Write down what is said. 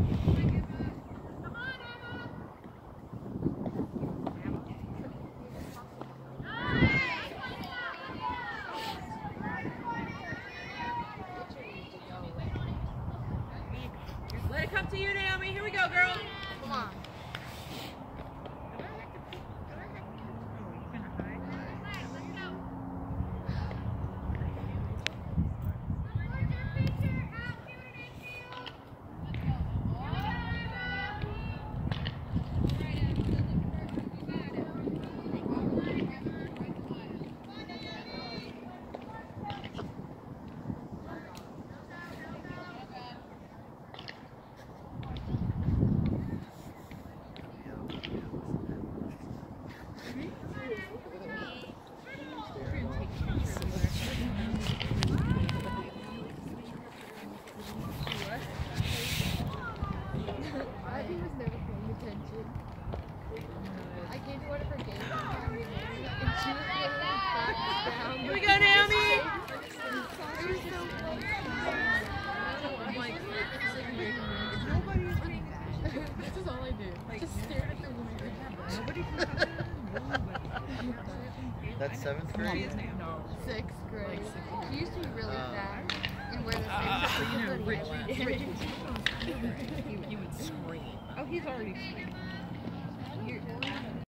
Let it come to you, Naomi. Here we go, girl. Come on. Here we go, Naomi! This is all I do. Just stare at the window. That's 7th grade? No. 6th grade. He used to be really fat and wear the same Richie, he would scream. Oh, he's already screaming.